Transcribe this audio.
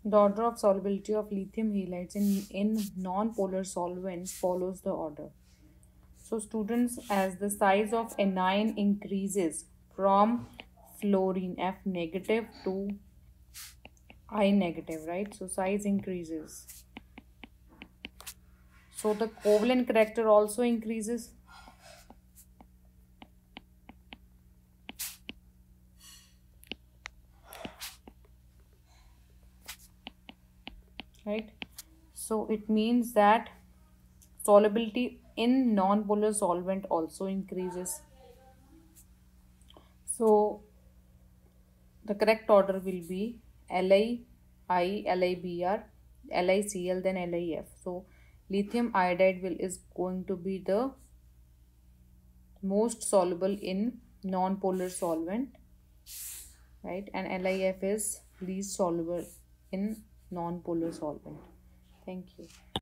The order of solubility of lithium halides in non-polar solvents follows the order. So students, as the size of anion increases from fluorine F negative to I negative, right? So size increases. So the covalent character also increases. Right? So it means that solubility in non-polar solvent also increases. So the correct order will be Li, Libr, LiCl, then Lif. So lithium iodide is going to be the most soluble in non-polar solvent, right? And Lif is least soluble in non-polar solvent. Thank you.